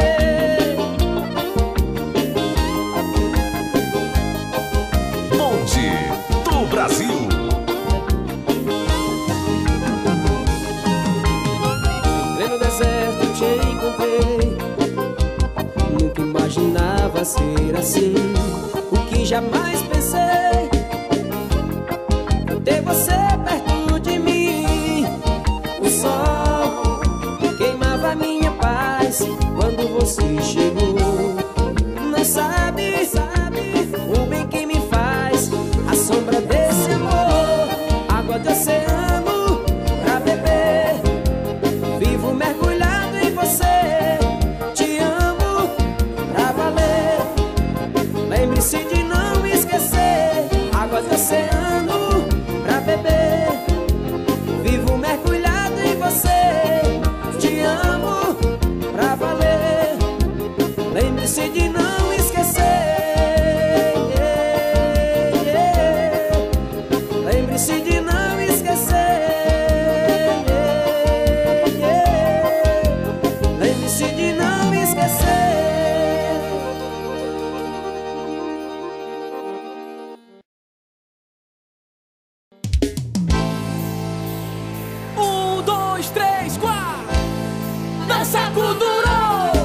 Bonde do Brasil. No deserto te encontrei, nunca imaginava ser assim. O que jamais pensei foi ter você perto de mim. O sol queimava minha paz quando você chegou. Não sabe, sabe o bem que me faz a sombra desse amor. Água do oceano pra beber, vivo mergulhado em você. Te amo pra valer, lembre-se de não esquecer. Água do oceano pra beber, vivo mergulhado em você. Te amo pra valer, lembre-se de não esquecer. Lembre-se de não esquecer. Lembre-se de não esquecer. Um, dois, três, quatro. Dança Kuduro.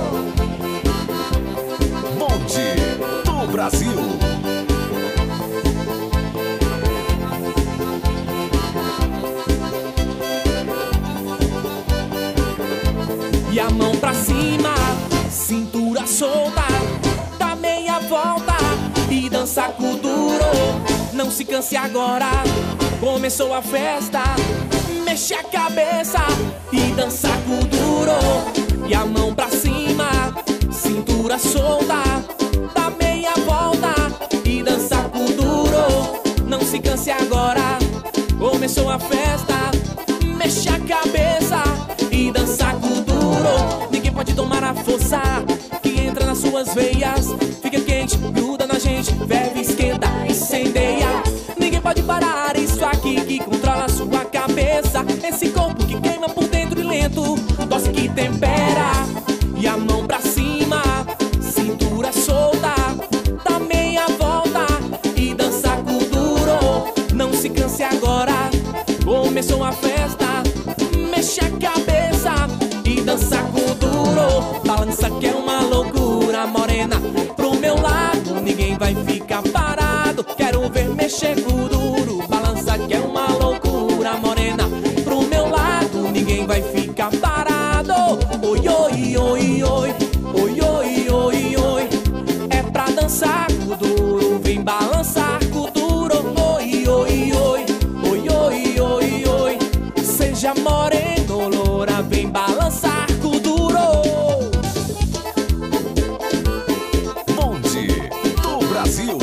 Bonde do Brasil. E a mão pra cima, cintura solta, dá meia volta e dança Kuduro. Não se canse agora, começou a festa. Mexe a cabeça e dança Kuduro. E a mão pra cima, cintura solta, dá meia volta e dança Kuduro. Não se canse agora, começou a festa. Mexe a cabeça e dança Kuduro. Ninguém pode tomar a força que entra nas suas veias. Fica quente, gruda na gente, ferve, esquenta, incendeia. Ninguém pode parar isso aqui que controla a sua cabeça. Esse corpo que queima por dentro e lento, doce que tempera. E a mão pra cima, cintura solta, dá meia volta e dança Kuduro. Não se canse agora, começou a festa. Mexe a cabeça e dança Kuduro. Balança que é uma loucura, morena. Pro meu lado ninguém vai ficar parado. Quero ver mexer Kuduro. Balança que é uma loucura, morena. Pro meu lado ninguém vai ficar parado. Oi, oi, oi, oi. Oi, oi, oi, oi. É pra dançar Kuduro. Vem balançar Kuduro. Oi, oi, oi. Oi, oi, oi, oi. Seja morena ou loura, vem balançar Kuduro. Bonde do Brasil.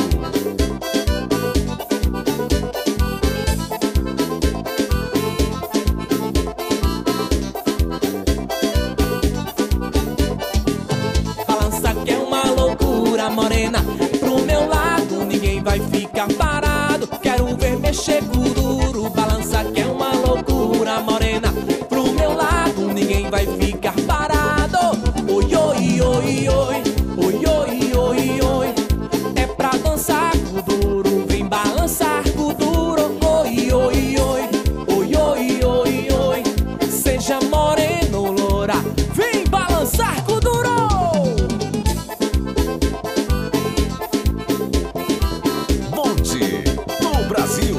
Balança que é uma loucura, morena. Pro meu lado ninguém vai ficar parado. Quero ver mexer Kuduro. Balança que é uma loucura, morena. Pro meu lado ninguém vai ficar parado. Oi, oi, oi, oi. Oi, oi, oi, oi. É pra dançar Kuduro. Vem balançar Kuduro. Oi, oi, oi. Oi, oi, oi, oi. Seja morena ou loura, vem balançar Kuduro. Bonde do Brasil.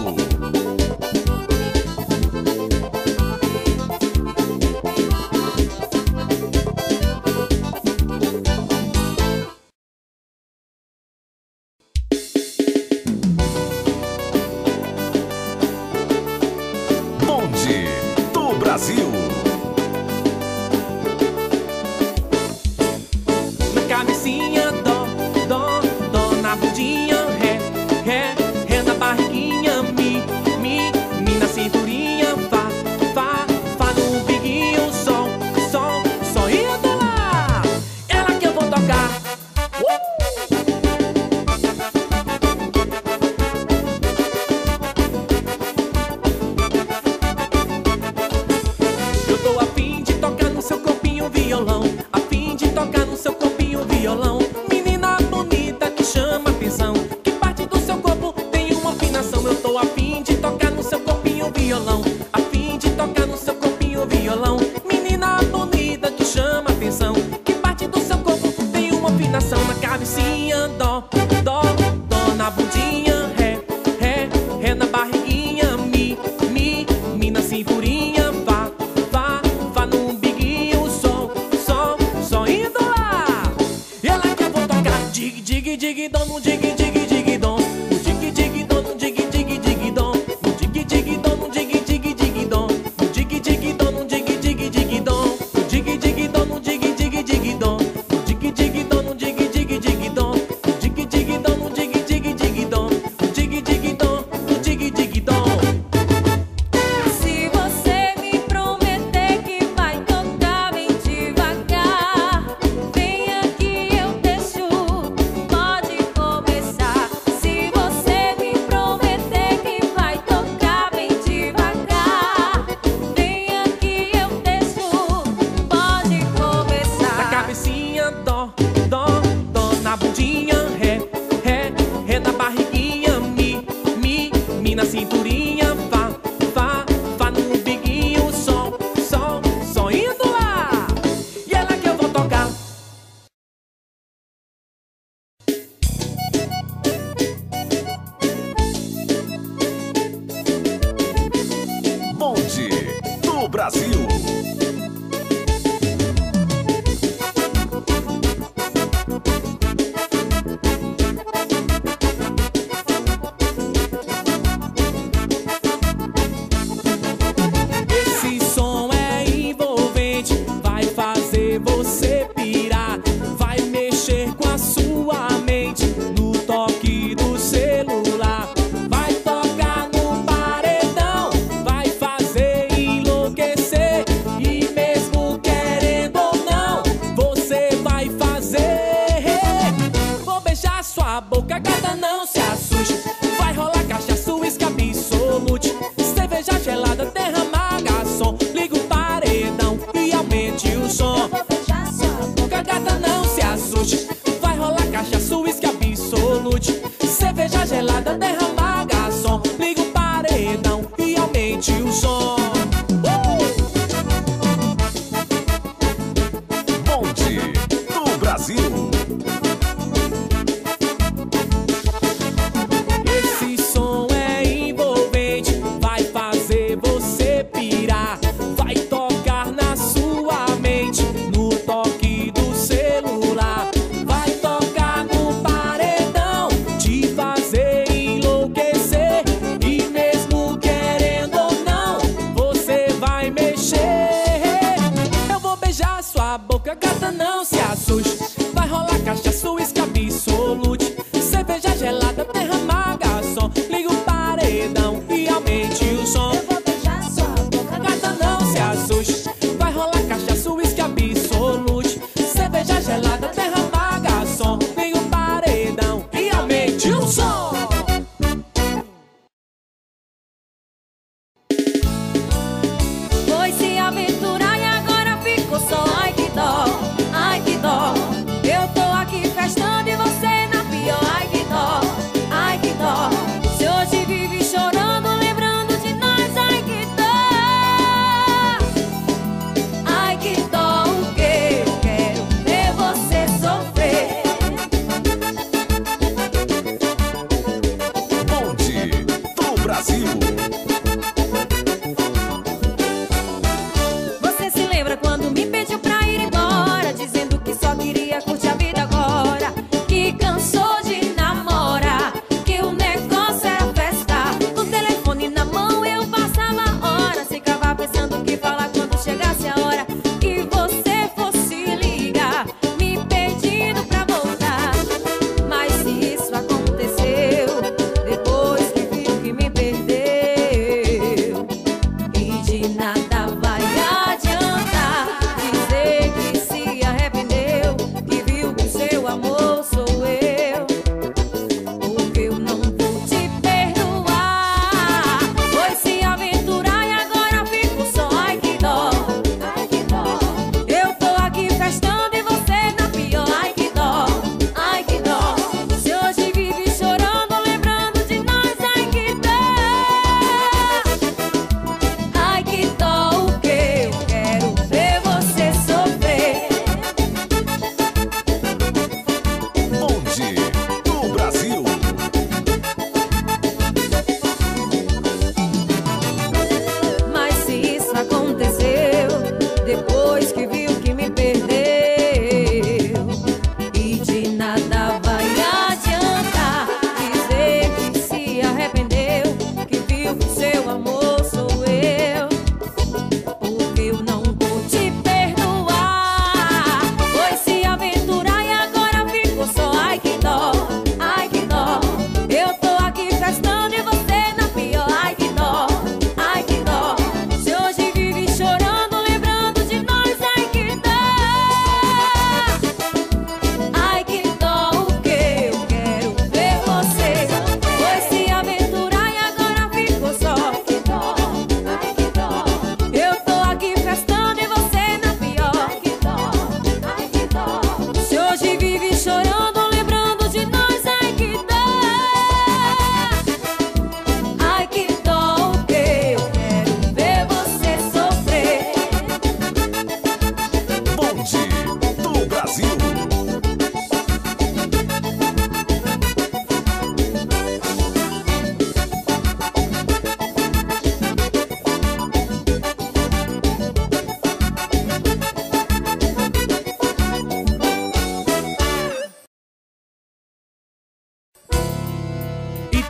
Eu tô a fim de tocar no seu corpinho violão, a fim de tocar no seu corpinho violão. Menina bonita que chama atenção, que parte do seu corpo tem uma afinação. Eu tô a fim de tocar no seu corpinho violão, a fim de tocar no seu corpinho violão. Menina bonita que chama atenção, que parte do seu corpo tem uma afinação. Na cabecinha, dó, dó, dó. Na bundinha, ré, ré, ré. Na barriguinha, mi, mi na cinturinha, vá, vá, vá. No umbiguinho, sol, sol, sol. Indo lá. E ela que eu vou tocar dig, dig, dig, dom, no dig, dig, dig, dom. No dig, dig, dom, no dig, dig, dig, dom. No dig, dig, dom, no dig, dig, dig, dom. No dig, dig, dom, no dig, dig, dig, dom. No dig, dig, dom, no dig, dig, dig, dom. No dig, dig, dom, no dig, dig, dig, dom. No dig, dig, dom, no dig, dig, dig, dom. No dig, dig, dom, no dig, dig, dom. Se você me prometer que vai tocar bem devagar, vem aqui, eu deixo, pode começar. Se você me prometer que vai tocar bem devagar, vem aqui, eu deixo, pode começar. Na cabecinha, dó, dó, dó. Na bundinha, ré, ré, ré. Na barriguinha, mi na cinturinha, vá, vá, vá. No umbiguinho, sol, sol, sol. Indo lá. E ela que eu vou tocar. Bonde do Brasil. Esse som é envolvente, vai fazer você pirar, vai mexer com a sua mente no toque do celular. Vai tocar no paredão, vai fazer enlouquecer, e mesmo querendo ou não, você vai fazer. Vou beijar sua boca, gata, não se assuste. Vai rolar cachaça, uísque, absolute, cerveja gelada, derramar garçom. Liga o paredão e aumente o som. Vou beijar sua boca, Gata, não se assuste. Vai rolar cachaça, uísque, absolute, cerveja gelada, derramar garçom. Liga o paredão e aumente o som. Bonde do Brasil. Esse som é envolvente, vai fazer você pirar, vai tocar na sua mente no toque do celular. Vai tocar no paredão, te fazer enlouquecer, e mesmo querendo ou não, você vai mexer. Eu vou beijar sua boca, gata, não se assuste. Vai rolar cachaça, uísque, absolute, cerveja gelada, derramar garçom. Liga o paredão e aumente o som. eu vou beijar sua boca, Gata, não se assuste. Vai rolar cachaça, uísque, absolute, cerveja gelada, derramar garçom. Liga o paredão e aumente o som. foi se aventurar e agora ficou só. Ai que dó, ai que dó.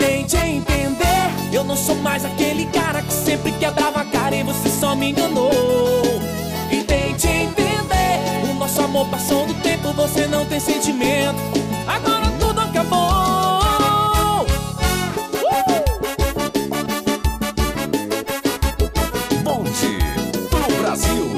tente entender, eu não sou mais aquele cara que sempre quebrava a cara e você só me enganou. E tente entender, o nosso amor passou do tempo, você não tem sentimento, agora tudo acabou. Bonde do Brasil.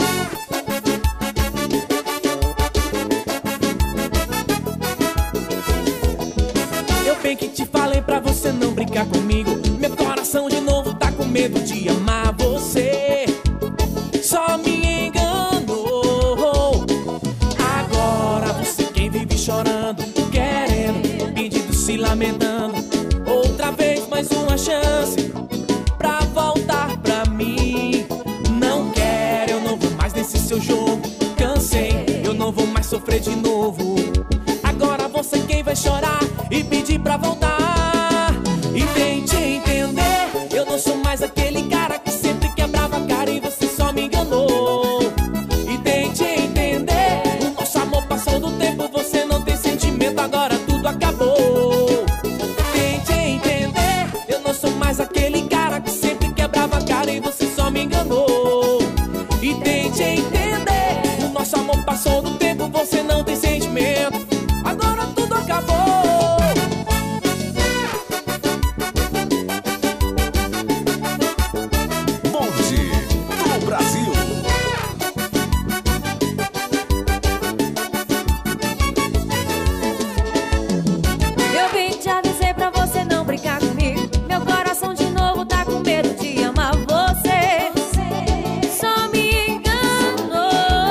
Eu bem que te falei pra você não brincar comigo. Meu coração de novo tá com medo de amar você. Só me enganou. Agora você quem vive chorando, querendo, pedindo, se lamentando. Outra vez mais uma chance pra voltar pra mim. Não quero, eu não vou mais nesse seu jogo. Cansei, eu não vou mais sofrer de novo. Agora você quem vai chorar e pedir pra voltar. E tente entender, eu não sou mais aquele cara que sempre quebrava a cara e você só me enganou. E tente entender, o nosso amor passou do tempo, você não tem sentimento, agora tudo acabou. Tente entender, eu não sou mais aquele cara que sempre quebrava a cara e você só me enganou. E tente entender, o nosso amor passou do tempo, você não tem sentimento, agora tudo acabou. Bonde do Brasil. Eu vim te avisei pra você não brincar comigo. Meu coração de novo tá com medo de amar você. Só me enganou.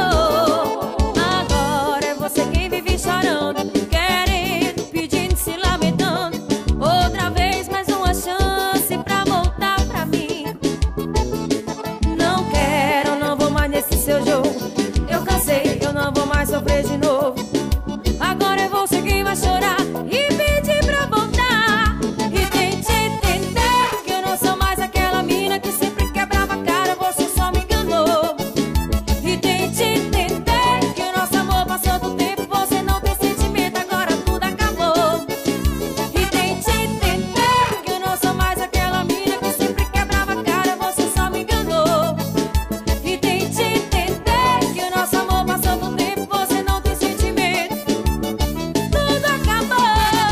Agora é você quem vive chorando, querendo, pedindo, se lamentando. Outra vez mais uma chance pra voltar pra mim. Não quero, não vou mais nesse seu jogo. Eu cansei, eu não vou mais sofrer de novo. Agora é você quem vai chorar e pedir pra voltar. E tente entender que eu não sou mais aquela mina que sempre quebrava a cara, você só me enganou. E tente entender que o nosso amor passou do tempo, você não tem sentimento, agora tudo acabou. E tente entender que eu não sou mais aquela mina que sempre quebrava a cara, você só me enganou. E tente entender que o nosso amor passou do tempo, você não tem sentimento, tudo acabou.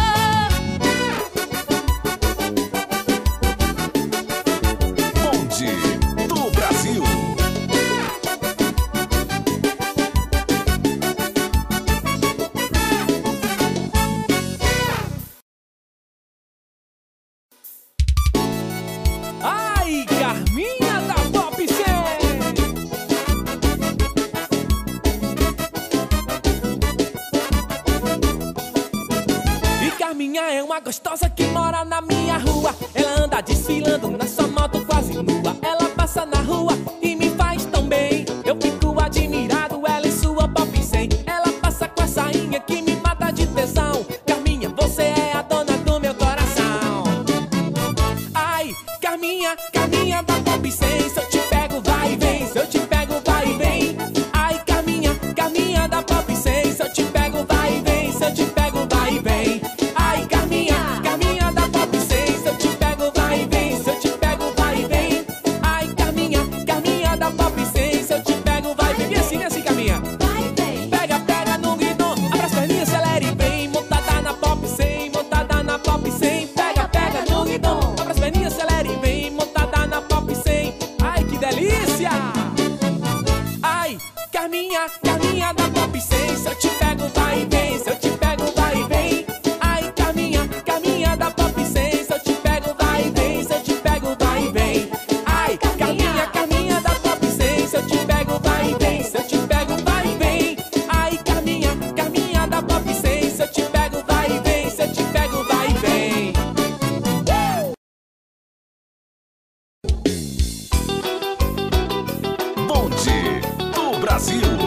Bonde do Brasil. Ai, Carminha da Pop 100. E Carminha é uma gostosa que mora na minha rua. Ela anda desfilando na sua moto quase nua. Ela passa na rua e me faz tão bem. Eu fico admirado, ela em sua Pop 100. Ela passa com a sainha que me mata de tesão. Carminha, você é a dona do meu coração. Ai, Carminha, Carminha da Pop 100. Se eu te pego, vai e vem. Se eu te pego, vai e vem. Ai, Carminha, Carminha da Pop 100. Se eu te pego, vai e vem. Se eu te pego, vai e vem. Ai, Carminha, Carminha da Pop 100. Se eu te pego, vai e vem. Se eu te pego, vai e vem. Ai, Carminha, Carminha da Pop 100. Se eu te pego, vai e vem. Vem assim, Carminha. Vai, vem. Pega, pega no guidão, abra as perninhas, acelera e vem. Montada na Pop 100, montada na Pop 100. Pega, pega no guidão, abra as perninhas, acelera e vem. Montada na Pop 100. Ai, que delícia! Ai, Carminha, Carminha da Pop 100. Se eu te pego, vai e vem. Se eu te pego, vai e vem. Ai, Carminha, Carminha da Pop 100. Se eu te pego, vai e vem. Se eu te pego, vai e vem. Ai, Carminha, Carminha da Pop 100. Se eu te pego, vai e vem. Se eu te pego, vai e vem. Ai, Carminha, Carminha da Pop 100. Se eu te pego, vai e vem. Se eu te pego, vai e vem. Bonde do Brasil.